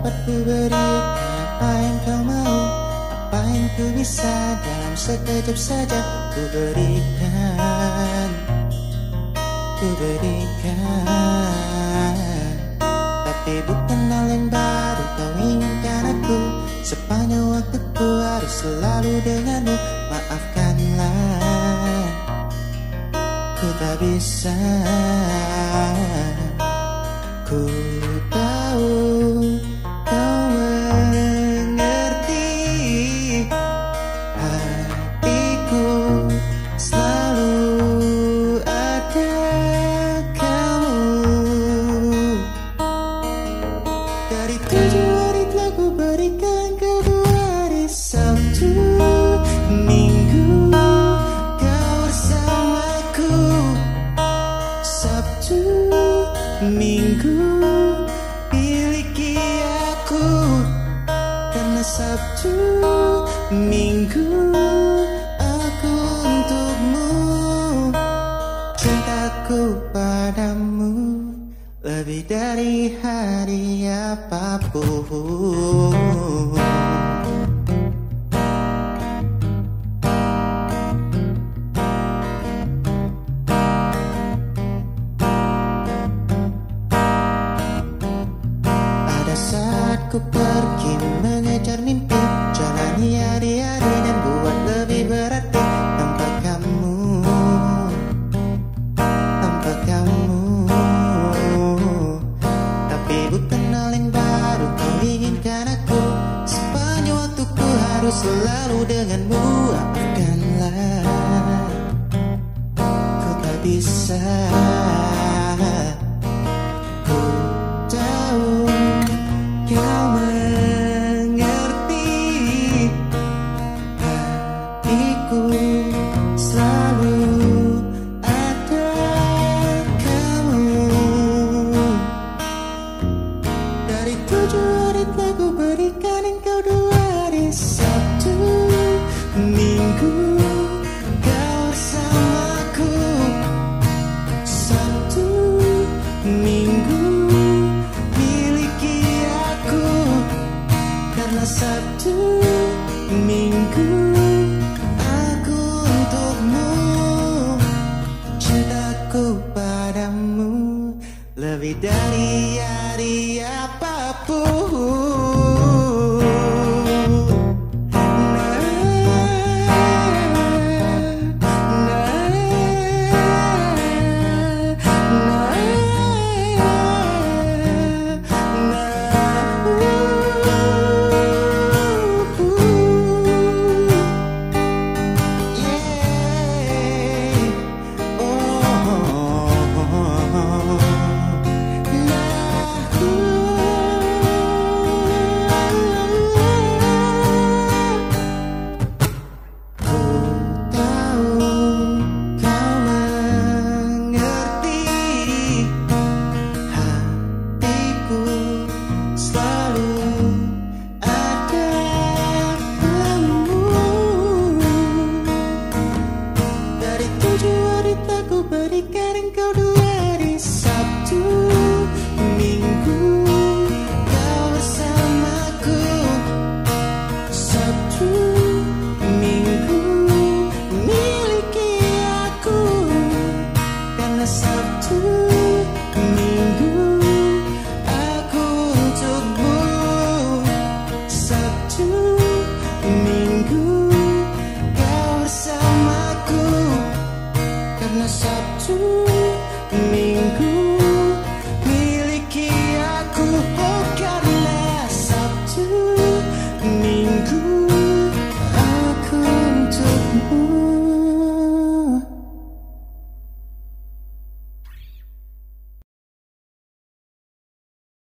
dapat ku beri, apa yang kau mau, apa yang ku bisa, dalam sekejap saja ku berikan, ku berikan. Tapi bukan hal yang baru kau inginkan aku, sepanjang waktuku harus selalu denganmu. Maafkanlah, ku tak bisa. Ku tahu kau mengerti, hatiku selalu ada kamu. Dari 7 hari telah ku berikan kau 2 hari, Sabtu Minggu kau bersamaku. Sabtu Minggu miliki aku, karena Sabtu Minggu aku untukmu. Cintaku padamu lebih dari hari apapun. Ku pergi mengejar mimpi, jalani hari-hari dan buat lebih berarti tanpa kamu, tanpa kamu. Tapi bukan hal yang baru kau inginkan aku, sepanjang waktuku harus selalu denganmu. Maafkanlah, ku tak bisa. Ku tahu kau mengerti, hatiku selalu ada kamu. Dari 7 hari telah ku berikan engkau 2 hari, Sabtu Minggu kau bersamaku. Sabtu Minggu Sabtu Minggu aku untukmu. Cintaku padamu lebih dari hari apapun. Berikan engkau 2 hari, Sabtu Minggu kau bersamaku. Sabtu Minggu miliki aku, karena Sabtu Minggu aku untukmu. Sabtu Minggu kau bersamaku, karena Sabtu Minggu miliki aku. Oh, karena Sabtu Minggu